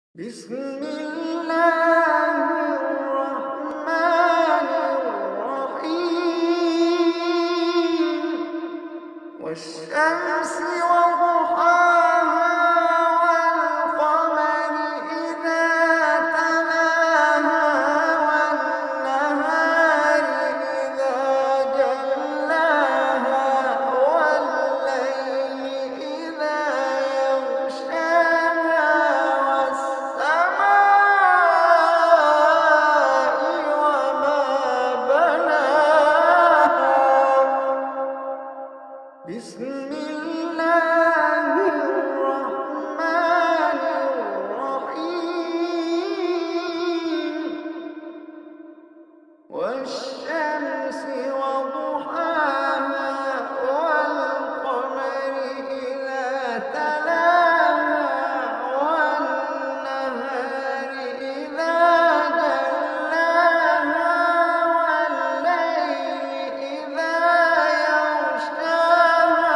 بسم الله الرحمن الرحيم والشمس وضحاها والقمر إذا تلاها والنهار إذا جلاها والليل إذا يغشاها والسماء وما بناها بسم الله الرحمن الرحيم والشمس وضحاها والقمر إذا تلاها والنهار إذا جلاها والليل إذا يغشاها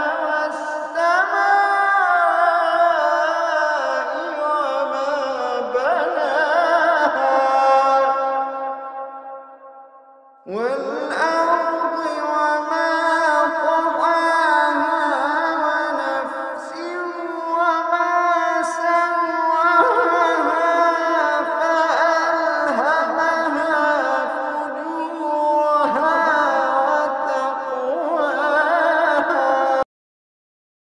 والسماء وما بناها